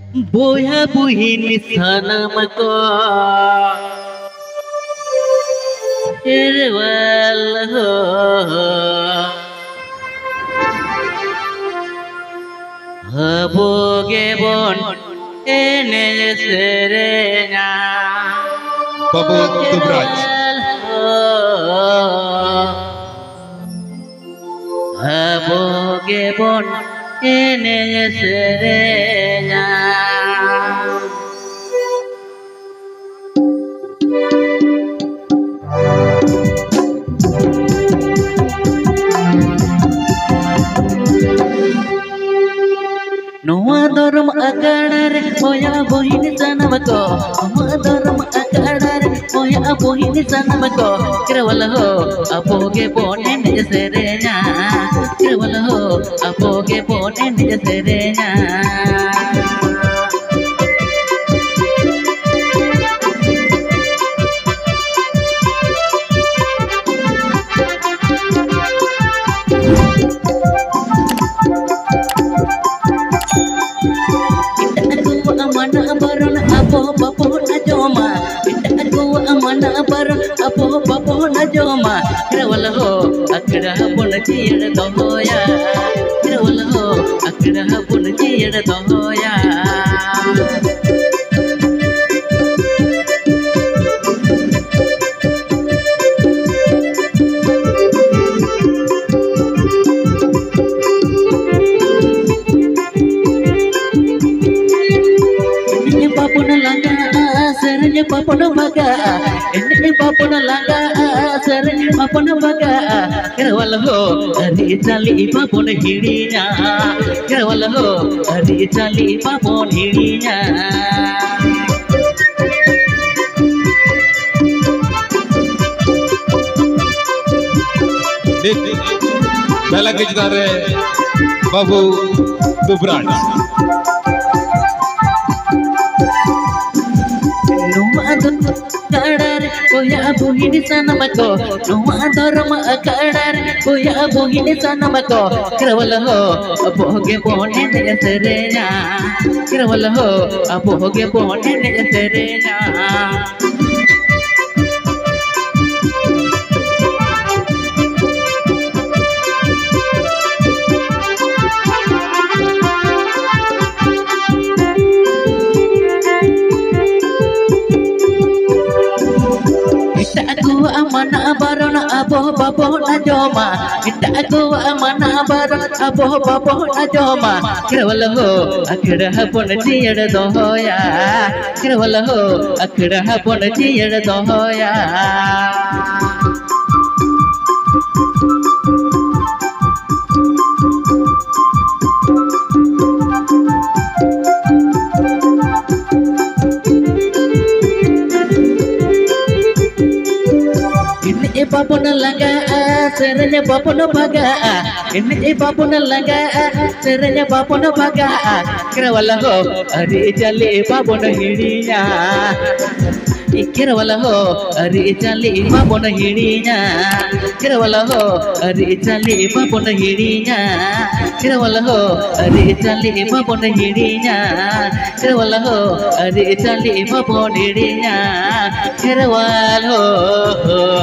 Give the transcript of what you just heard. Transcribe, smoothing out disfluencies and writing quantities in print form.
Boya buhin sana mako irwal ho aboge bon ene serenya Babu Dubraj aboge bon ene serenya Noa dorm akadare oya bohin sanamako Noa dorm akadare oya bohin sanamako Kirawala ho apoge bone nij serenya Kirawala ho apoge bone nij serenya Apo bapo na joma kirawala ho akda bun chiyad dohoya kirawala ho akda bun chiyad dohoya Serenya papona baga, ini papona laga, serenya papona baga. Kerawala ho, hari cali papona hirinya. Kerawala ho, hari cali papona hirinya. पहला गीतकार है बाबू Dubraj Koya bohin sanamako Noa dorm akadare Koya bohin sanamako Kirawala ho aboge bone nij serenya Kirawala ho aboge bone nij serenya Amana barona abo babo na joma kita aku amana barona abo babo na joma kirawala ho akda pon chiyad dohoya kirawala ho akda pon chiyad dohoya Papona laga, serenya papona baga. Ini papona laga, serenya papona baga. Kirawala ho, hari jali papona hirinya. Kirawala ho, hari jali papona hirinya. Kirawala ho, hari jali papona hirinya. Kirawala ho, hari jali papona hirinya. Kirawala ho, hari jali papona hirinya. Kirawala ho.